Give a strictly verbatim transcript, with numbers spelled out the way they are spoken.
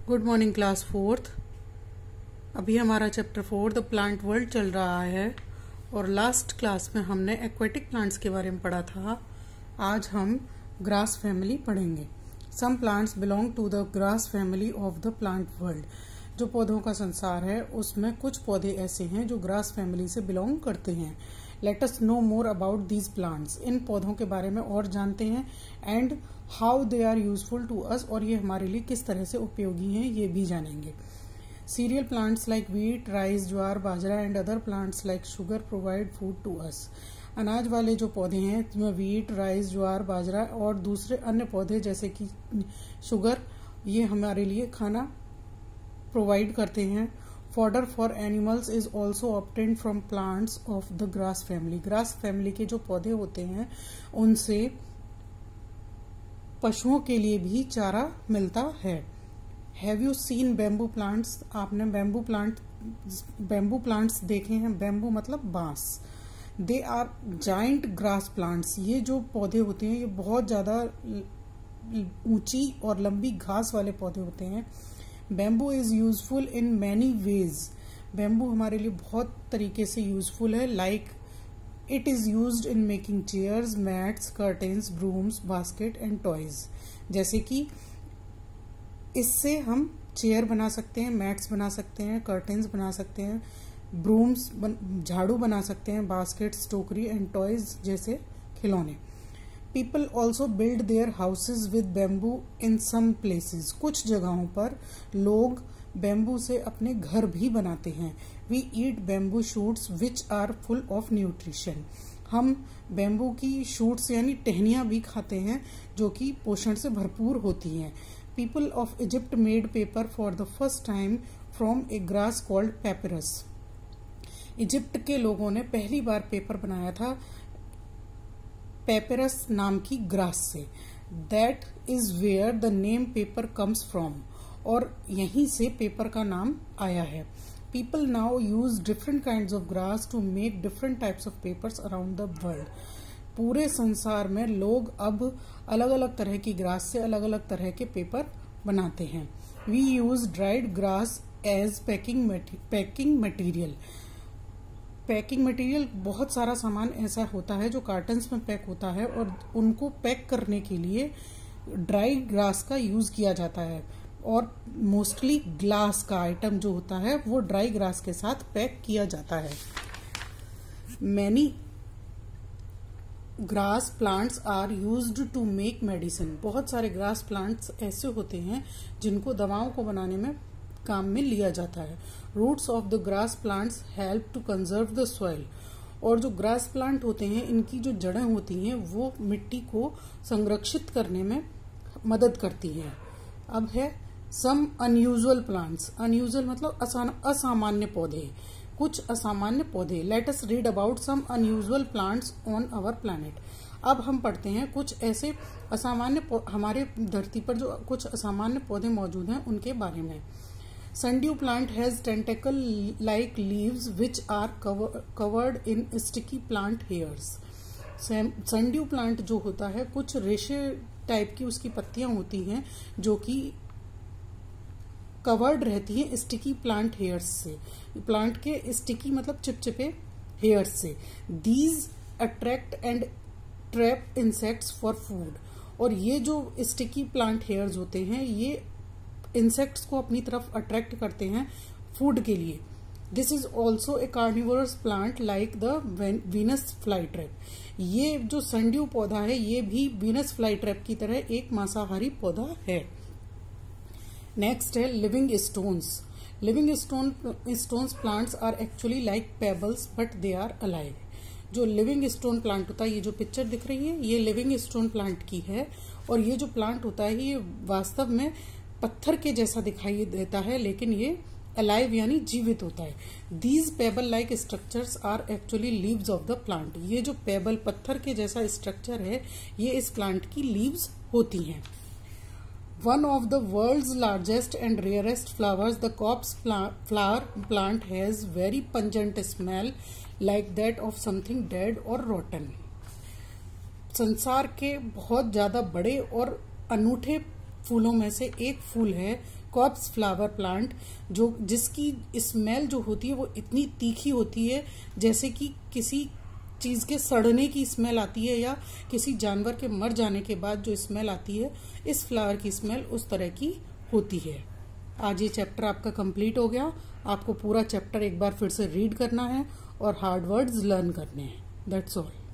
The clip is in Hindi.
Good morning class fourth. अभी हमारा chapter four the plant world चल रहा है और लास्ट क्लास में हमने एक्वेटिक प्लांट्स के बारे में पढ़ा था। आज हम ग्रास फैमिली पढ़ेंगे। Some plants belong to the grass family of the plant world. जो पौधों का संसार है उसमें कुछ पौधे ऐसे हैं जो ग्रास फैमिली से बिलोंग करते हैं। Let us know more about these plants. इन पौधों के बारे में और जानते हैं and how they are useful to us, और ये हमारे लिए किस तरह से उपयोगी हैं ये भी जानेंगे। Cereal plants like wheat, rice, jowar, bajra and other plants like sugar provide food to us. अनाज वाले जो पौधे हैं जिसमें व्हीट, राइस, ज्वार, बाजरा और दूसरे अन्य पौधे जैसे कि शुगर, ये हमारे लिए खाना प्रोवाइड करते हैं। Fodder for animals is also obtained from plants of the grass family. Grass family के जो पौधे होते हैं उनसे पशुओं के लिए भी चारा मिलता है। Have you seen bamboo plants? आपने बैम्बू प्लांट बैम्बू प्लांट्स देखे हैं? बैम्बू मतलब बांस। They are giant grass plants. ये जो पौधे होते हैं ये बहुत ज्यादा ऊंची और लंबी घास वाले पौधे होते हैं। Bamboo is useful in many ways. Bamboo हमारे लिए बहुत तरीके से यूजफुल है। Like it is used in making chairs, mats, curtains, brooms, basket and toys. जैसे कि इससे हम चेयर बना सकते हैं, मैट्स बना सकते हैं, कर्टेन्स बना सकते हैं, ब्रूम्स झाड़ू बना सकते हैं, बास्केट्स, टोकरी एंड टॉयज जैसे खिलौने। People also build their houses with bamboo in some places. कुछ जगहों पर लोग बैम्बू से अपने घर भी बनाते हैं। We eat bamboo shoots which are full of nutrition. हम बैम्बू की शूट्स यानी टहनियां भी खाते हैं जो कि पोषण से भरपूर होती हैं। People of Egypt made paper for the first time from a grass called papyrus. इजिप्ट के लोगों ने पहली बार पेपर बनाया था पेपिरस नाम की ग्रास से। That is where the name paper comes from, और यहीं से पेपर का नाम आया है। People now use different kinds of grass to make different types of papers around the world. पूरे संसार में लोग अब अलग अलग तरह की ग्रास से अलग अलग तरह के पेपर बनाते हैं। We use dried grass as packing packing material. Packing material बहुत सारा सामान ऐसा होता है जो कार्टन्स में पैक होता है और उनको पैक करने के लिए ड्राई ग्रास का यूज किया जाता है, और मोस्टली ग्लास का आइटम जो होता है वो ड्राई ग्रास के साथ पैक किया जाता है। Many grass plants are used to make medicine. बहुत सारे ग्रास प्लांट्स ऐसे होते हैं जिनको दवाओं को बनाने में काम में लिया जाता है। Roots of the grass plants help to conserve the soil. और जो ग्रास प्लांट होते हैं इनकी जो जड़ें होती हैं वो मिट्टी को संरक्षित करने में मदद करती हैं। अब है सम अनयूजुअल प्लांट्स। अनयूजुअल मतलब असामान्य पौधे। कुछ असामान्य पौधे। Let us read about some unusual plants on our planet. अब हम पढ़ते हैं कुछ ऐसे असामान्य हमारे धरती पर जो कुछ असामान्य पौधे मौजूद हैं उनके बारे में। Sundew plant has tentacle-like leaves which are cover, covered in sticky plant hairs. Sundew plant जो होता है कुछ रेशे टाइप की उसकी पत्तियां होती हैं जो कि कवर्ड रहती हैं स्टिकी प्लांट हेयर्स से। प्लांट के स्टिकी मतलब चिपचिपे हेयर्स से। These attract and trap insects for food. और ये जो स्टिकी प्लांट हेयर्स होते हैं ये इंसेक्ट्स को अपनी तरफ अट्रैक्ट करते हैं फूड के लिए। This is also a carnivorous plant like the Venus fly trap. ये जो संड्यू पौधा है ये भी वीनस फ्लाई ट्रैप की तरह एक मांसाहारी पौधा है। नेक्स्ट है living stones. Living stone stones plants are actually like pebbles but they are alive. जो लिविंग स्टोन प्लांट होता है, ये जो पिक्चर दिख रही है ये लिविंग स्टोन प्लांट की है, और ये जो प्लांट होता है ये वास्तव में पत्थर के जैसा दिखाई देता है लेकिन ये अलाइव यानी जीवित होता है। These pebble like structures are actually leaves of the plant. ये जो पेबल पत्थर के जैसा स्ट्रक्चर है ये इस प्लांट की लीव्स होती हैं। One of the world's largest and rarest flowers, the corpse flower plant has very pungent smell like that of something dead और रोटन। संसार के बहुत ज्यादा बड़े और अनूठे फूलों में से एक फूल है कॉर्प्स फ्लावर प्लांट, जो जिसकी स्मेल जो होती है वो इतनी तीखी होती है जैसे कि किसी चीज के सड़ने की स्मेल आती है या किसी जानवर के मर जाने के बाद जो स्मेल आती है, इस फ्लावर की स्मेल उस तरह की होती है। आज ये चैप्टर आपका कंप्लीट हो गया। आपको पूरा चैप्टर एक बार फिर से रीड करना है और हार्ड वर्ड्स लर्न करने हैं। That's all.